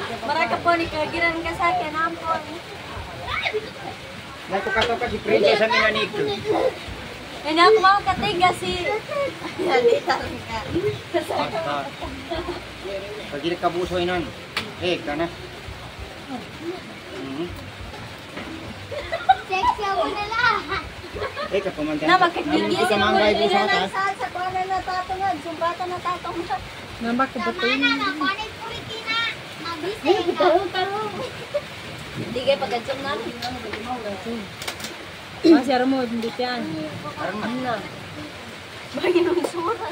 Mereka po ni kagiran ka sa akin, ampon. Natuka-tuka si Princess ang minanito. Hindi ako mga katiga si... Halita rin ka. Basta. Pag hindi ka busoy nun. Ka na. Sexy ako na lang. Ka pamantay. Na magkagigis Ka manggay buso ta. sa kuwanan na tatungad, sumbatan na tatungad. Nambak ka Tama na, nakuhanin ko rin kina. Nabisi na. Hindi kayo pagkadsum namin. Masih ada mau pembutian. Ano? Bagay nung suran.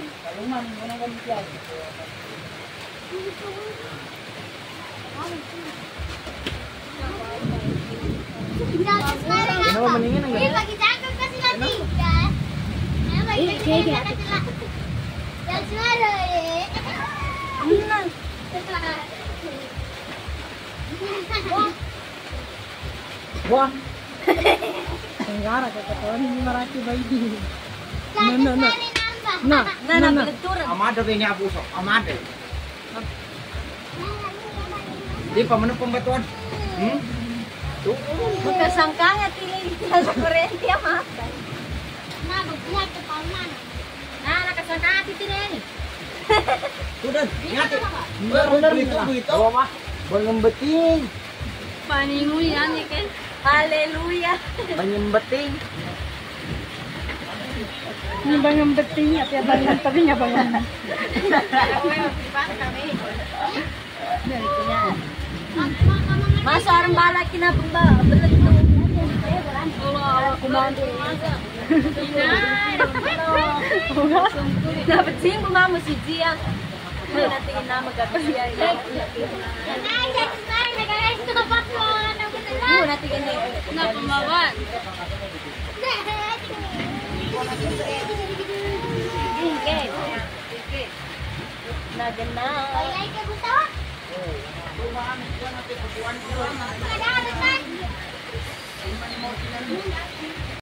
Ano ba maningin ang Ini bagi jago kasi lagi. Ano ba yung sila? Yang suara eh. Ano? Wah. Tenggara ke katawan ini maraki bayi. Nah. Nah, Na balagturan. Amado rin niya buso. Amado. Di pa man pambatuan. Magkasangka nga tilay sa kurente ang mata. Nah, bagyan ko pa man. Nakasangka ati tilay. Sudah, ngati. Benar itu. Bawa Bangimbeting. Paningo yan eh ken. Hallelujah. Bangimbeting. ini bang yang beting ya, tiap bang yang tadinya bang yang. Masa orang bala kinabamba balagtu. Allah kumando. Dapat sing mama si Gia. Hindi natin na magkakasiya. Hindi natin ganyan. Napumawan. Okay. Nagana. Ada